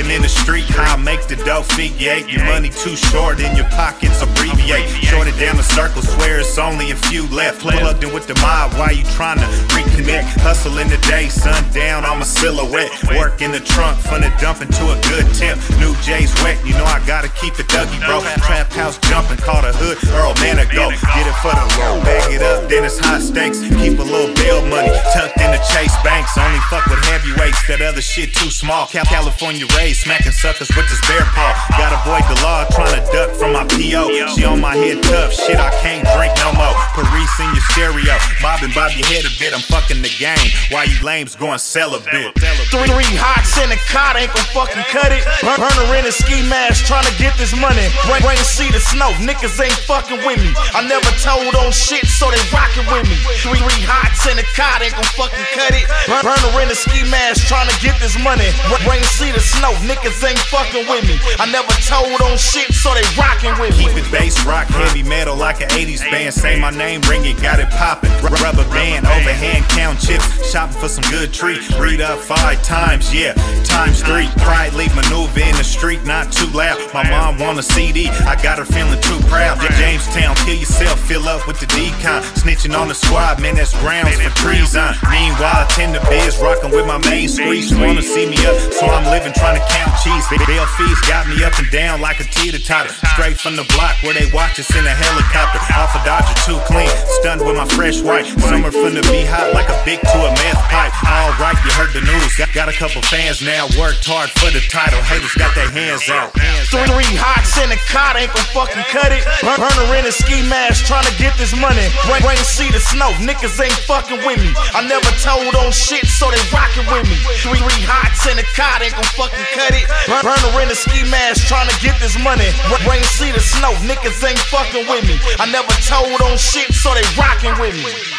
Hustling in the street, how I make the dough figure eight. Your money too short and your pockets abbreviate. Short it down the circle, swear it's only a few left. Plugged in with the mob, why you tryna reconnect? Hustle in the day, sundown, I'm a silhouette. Work in the trunk, finna dump into a good tip. New J's wet, you know I gotta keep it Dougie, bro. Trap house jumping, call the hood Earl man ago. Get it for the low, bag it up, then it's high stakes. Keep a little bail money tucked in the Chase banks. Only fuck with heavyweights, that other shit too small. California raised, smacking suckers with this bear paw. Gotta avoid the law, tryna duck from my P.O. She on my head tough, shit I can't drink no more. Paris in your stereo, bob your head a bit. I'm fucking the game, why you lames going sell a bit? Three hots in the car, ain't gon' fucking cut it. Burner in a ski mask, tryna get this money. Rain see the snow, niggas ain't fucking with me. I never told on shit, so they rockin' with me. Three hots in the car, ain't gon' fucking cut it. Burner in a ski mask, tryna get this money. Rain see the snow, niggas ain't fucking with me. I never told on shit, so they rockin' with me. Keep it bass rock, heavy metal like an 80s band. Say my name, ring it, got it poppin'. Rubber band, overhand count chips, shopping for some good treat. Read up 5 times, yeah, times 3. Quietly maneuver in the street, not too loud. My mom want a CD, I got her feeling too proud. Jamestown, kill yourself, fill up with the decon. Snitching on the squad, man, that's grounds for treason. Meanwhile, I tend to biz, rockin' with my main squeeze. Wanna see me up, so I'm living trying to count cheese. Bail fees got me up and down like a teeter-totter. Straight from the block where they watch us in a helicopter. Off a Dodger, too clean, stunned with my fresh white. Summer finna be hot like a big to a meth pipe. Alright, you heard the news, got a couple fans now. Worked hard for the title, haters got their hands out. Three hots in the car, ain't gon' fucking cut it. Burner in a ski mask, tryna get this money. Rain see the snow, niggas ain't fucking with me. I never told on shit, so they rockin' with me. Three hots in the car, ain't gon' fucking cut it. Burner in a ski mask, tryna get this money. Rain see the snow, niggas ain't fucking with me. I never told on shit, so they rockin' with me.